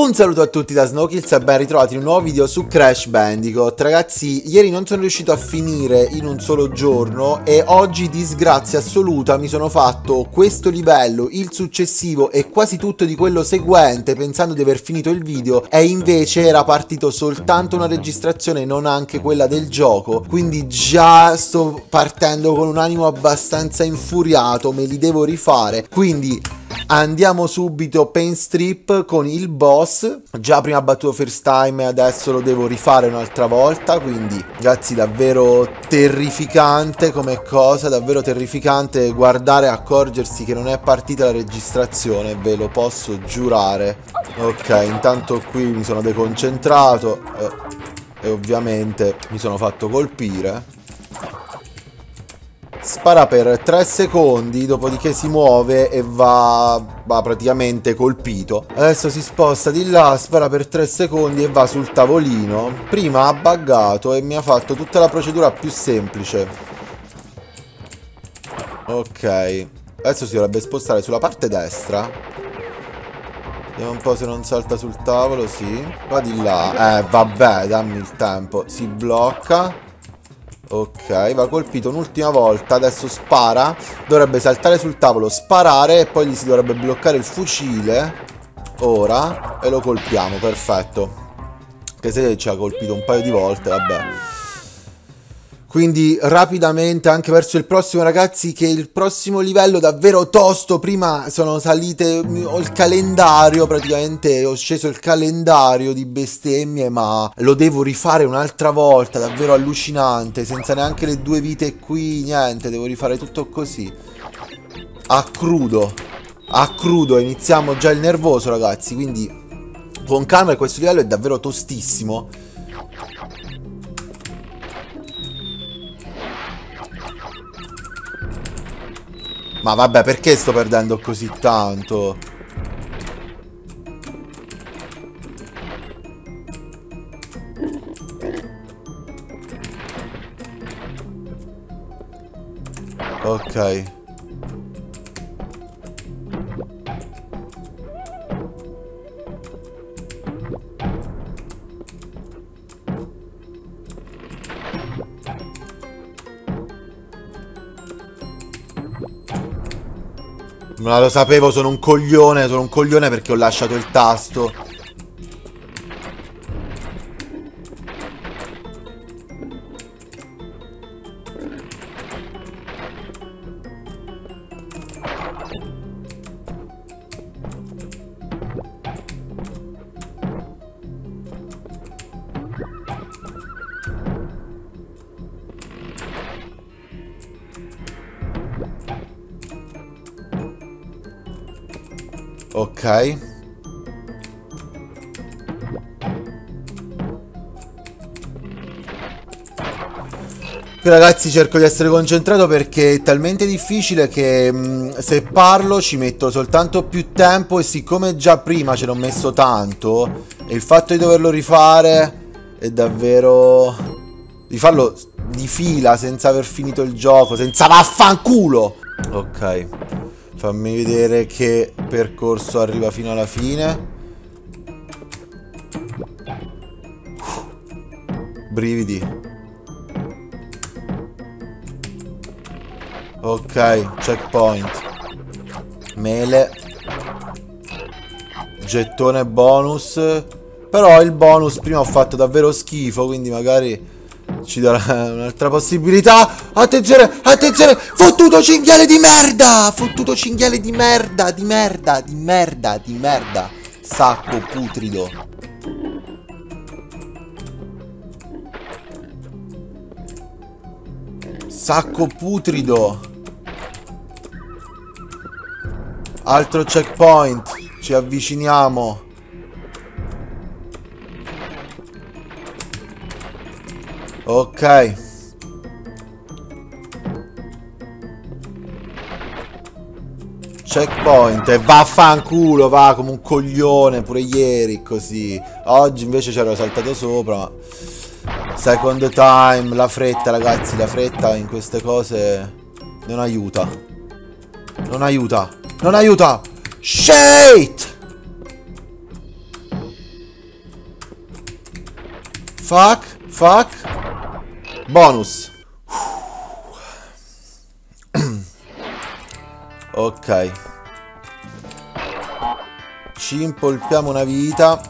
Un saluto a tutti da Snowkills e ben ritrovati in un nuovo video su Crash Bandicoot. Ragazzi, ieri non sono riuscito a finire in un solo giorno e oggi, disgrazia assoluta, mi sono fatto questo livello, il successivo e quasi tutto di quello seguente pensando di aver finito il video, e invece era partito soltanto una registrazione, non anche quella del gioco. Quindi già sto partendo con un animo abbastanza infuriato, me li devo rifare. Quindi andiamo subito paint strip con il boss. Già prima battuto first time e adesso lo devo rifare un'altra volta. Quindi ragazzi, davvero terrificante come cosa, davvero terrificante guardare e accorgersi che non è partita la registrazione, ve lo posso giurare. Ok, intanto qui mi sono deconcentrato e ovviamente mi sono fatto colpire. Spara per 3 secondi, dopodiché si muove e va praticamente colpito. Adesso si sposta di là, spara per 3 secondi e va sul tavolino. Prima ha buggato e mi ha fatto tutta la procedura più semplice. Ok, adesso si dovrebbe spostare sulla parte destra. Vediamo un po' se non salta sul tavolo, sì. Va di là, vabbè, dammi il tempo. Si blocca. Ok, va colpito un'ultima volta, adesso spara, dovrebbe saltare sul tavolo, sparare e poi gli si dovrebbe bloccare il fucile. Ora, e lo colpiamo, perfetto. Che se ci ha colpito un paio di volte, vabbè. Quindi rapidamente anche verso il prossimo, ragazzi, che il prossimo livello davvero tosto. Prima sono salite, ho il calendario, praticamente ho sceso il calendario di bestemmie, ma lo devo rifare un'altra volta, davvero allucinante, senza neanche le 2 vite qui, niente, devo rifare tutto così. A crudo, iniziamo già il nervoso, ragazzi, quindi con calma, questo livello è davvero tostissimo. Ma vabbè, perché sto perdendo così tanto? Ok. Ma lo sapevo, sono un coglione perché ho lasciato il tasto. Ok. Qui, ragazzi, cerco di essere concentrato perché è talmente difficile che se parlo ci metto soltanto più tempo, e siccome già prima ce l'ho messo tanto, e il fatto di doverlo rifare è davvero... di farlo di fila senza aver finito il gioco, senza vaffanculo! Ok. Fammi vedere che percorso arriva fino alla fine. Brividi. Ok, checkpoint. Mele. Gettone bonus. Però il bonus prima ho fatto davvero schifo, quindi magari ci darà un'altra possibilità. Attenzione, attenzione. Fottuto cinghiale di merda. Fottuto cinghiale di merda. Di merda, di merda, di merda. Sacco putrido. Sacco putrido. Altro checkpoint. Ci avviciniamo. Ok. Checkpoint. E vaffanculo, va come un coglione pure ieri così. Oggi invece c'ero saltato sopra. Second time. La fretta, ragazzi, la fretta in queste cose non aiuta. Non aiuta. Non aiuta. Shit. Fuck. Bonus. Ok. Ci impolpiamo una vita.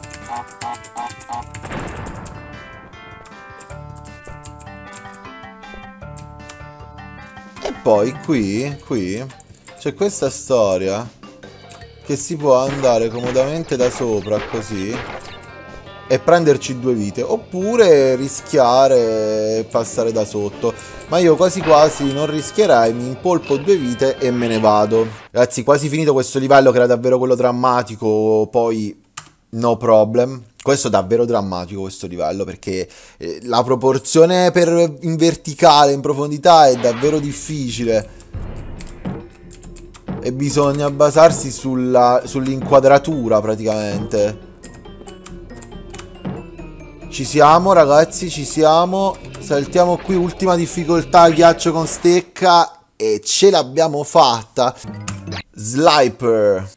E poi qui c'è questa storia che si può andare comodamente da sopra così e prenderci 2 vite, oppure rischiare e passare da sotto. Ma io quasi quasi non rischierei, mi impolpo 2 vite e me ne vado. Ragazzi, quasi finito questo livello che era davvero quello drammatico, poi no problem. Questo è davvero drammatico questo livello, perché la proporzione in verticale, in profondità è davvero difficile. E bisogna basarsi sull'inquadratura praticamente. Ci siamo ragazzi, ci siamo. Saltiamo qui, ultima difficoltà, ghiaccio con stecca. E ce l'abbiamo fatta. Sliper.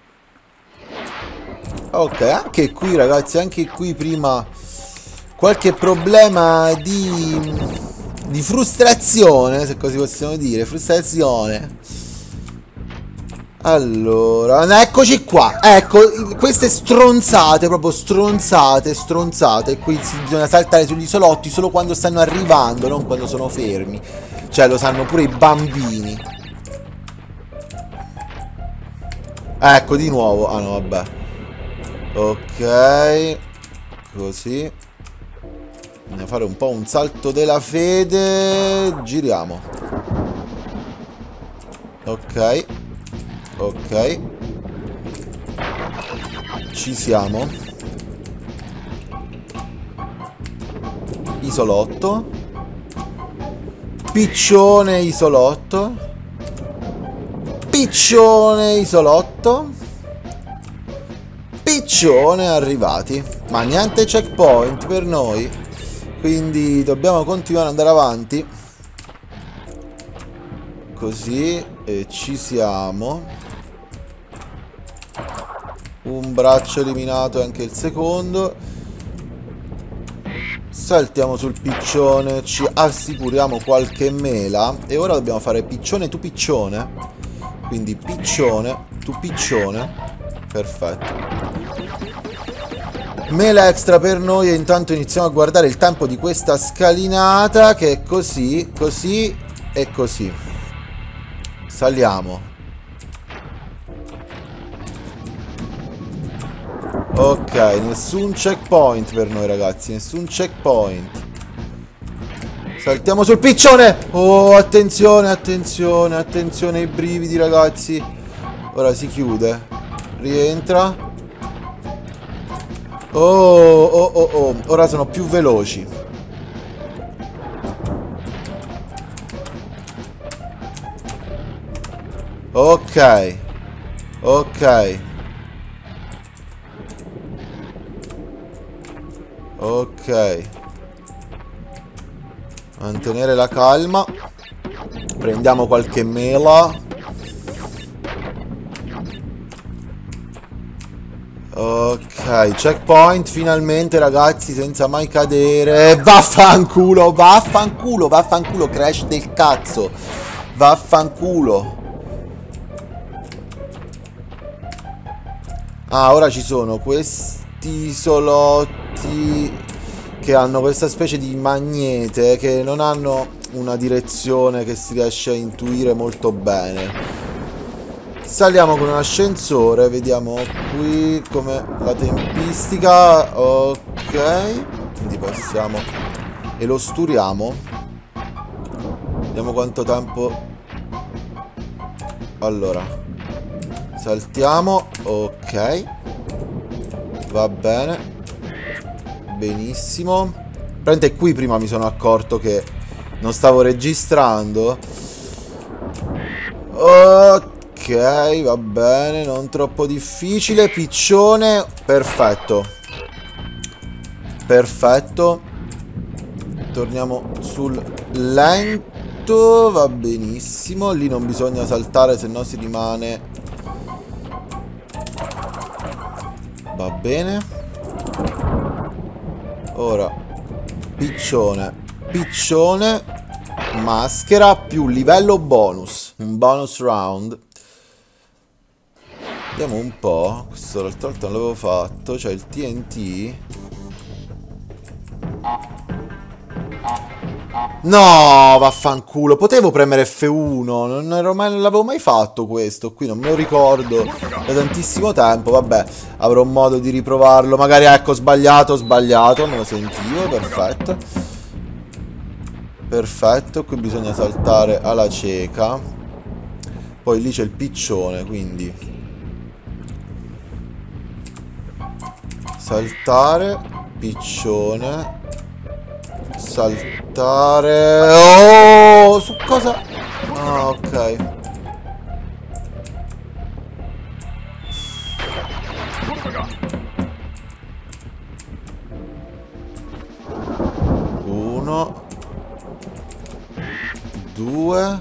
Ok, anche qui ragazzi, anche qui prima qualche problema di frustrazione, se così possiamo dire. Frustrazione. Allora, eccoci qua. Ecco, queste stronzate, proprio stronzate. Qui bisogna saltare sugli isolotti solo quando stanno arrivando, non quando sono fermi. Cioè, lo sanno pure i bambini. Ecco, di nuovo. Ah no, vabbè. Ok. Così. Bisogna fare un po' un salto della fede. Giriamo. Ok. Ok. Ci siamo. Isolotto. Piccione isolotto. Piccione isolotto. Piccione arrivati. Ma niente checkpoint per noi, quindi dobbiamo continuare ad andare avanti. Così. E ci siamo. Un braccio eliminato e anche il secondo. Saltiamo sul piccione. Ci assicuriamo qualche mela. E ora dobbiamo fare piccione tu piccione. Quindi piccione tu piccione. Perfetto. Mela extra per noi. E intanto iniziamo a guardare il tempo di questa scalinata, che è così, così e così. Saliamo. Ok, nessun checkpoint per noi ragazzi, nessun checkpoint. Saltiamo sul piccione. Oh, attenzione, attenzione, attenzione ai brividi ragazzi. Ora si chiude. Rientra. Oh. Ora sono più veloci. Ok. Ok. Ok. Mantenere la calma. Prendiamo qualche mela. Ok, checkpoint finalmente ragazzi, senza mai cadere. Vaffanculo, vaffanculo, vaffanculo, crash del cazzo. Vaffanculo. Ah, ora ci sono questi isolotti che hanno questa specie di magnete che non hanno una direzione che si riesce a intuire molto bene. Saliamo con un ascensore, vediamo qui come la tempistica. Ok, quindi passiamo e lo sturiamo. Vediamo quanto tempo. Allora, saltiamo. Ok, va bene. Benissimo. Prende qui prima mi sono accorto che non stavo registrando. Ok, va bene, non troppo difficile. Piccione, perfetto. Perfetto. Torniamo sul lento. Va benissimo. Lì non bisogna saltare, se no si rimane. Va bene. Ora piccione, piccione, maschera più livello bonus. Un bonus round. Vediamo un po'. Questo l'altra volta non l'avevo fatto. C'è il TNT. No, vaffanculo. Potevo premere F1. Non l'avevo mai fatto questo qui. Non me lo ricordo da tantissimo tempo. Vabbè, avrò modo di riprovarlo. Magari, ecco, sbagliato. Me lo sentivo. Perfetto. Perfetto. Qui bisogna saltare alla cieca. Poi lì c'è il piccione, quindi saltare, piccione, saltare. Oh, su cosa? Ah, ok. Uno, due,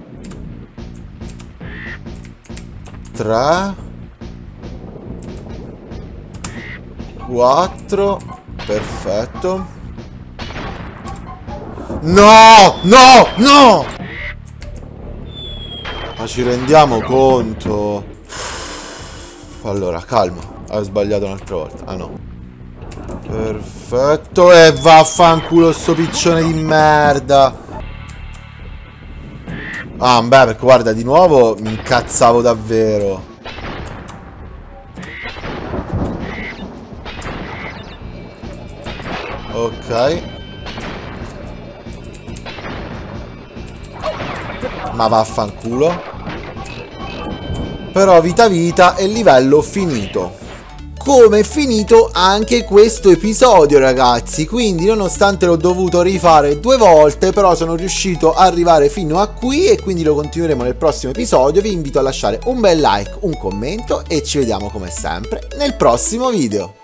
tre, 4. Perfetto. No, no, no. Ma ci rendiamo conto? Allora, calma. Ho sbagliato un'altra volta. Ah no. Perfetto. E vaffanculo sto piccione di merda. Ah, beh, perché guarda, di nuovo mi incazzavo davvero. Ok. Ma vaffanculo. Però vita vita e livello finito. Come è finito anche questo episodio, ragazzi. Quindi, nonostante l'ho dovuto rifare 2 volte, però sono riuscito ad arrivare fino a qui e quindi lo continueremo nel prossimo episodio. Vi invito a lasciare un bel like, un commento e ci vediamo come sempre nel prossimo video.